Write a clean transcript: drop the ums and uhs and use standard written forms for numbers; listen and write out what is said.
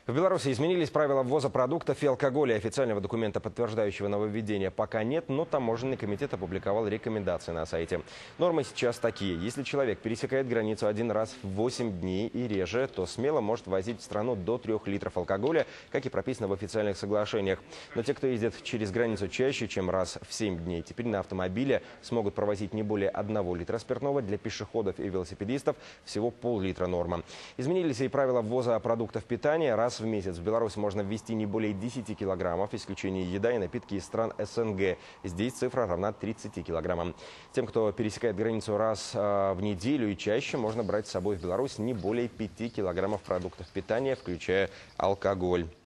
В Беларуси изменились правила ввоза продуктов и алкоголя. Официального документа, подтверждающего нововведение, пока нет, но таможенный комитет опубликовал рекомендации на сайте. Нормы сейчас такие. Если человек пересекает границу один раз в 8 дней и реже, то смело может ввозить в страну до 3 литров алкоголя, как и прописано в официальных соглашениях. Но те, кто ездит через границу чаще, чем раз в 7 дней, теперь на автомобиле смогут провозить не более 1 литра спиртного. Для пешеходов и велосипедистов всего пол-литра норма. Изменились и правила ввоза продуктов питания. Раз в месяц в Беларусь можно ввезти не более 10 килограммов, исключение еда и напитки из стран СНГ. Здесь цифра равна 30 килограммам. Тем, кто пересекает границу раз в неделю и чаще, можно брать с собой в Беларусь не более 5 килограммов продуктов питания, включая алкоголь.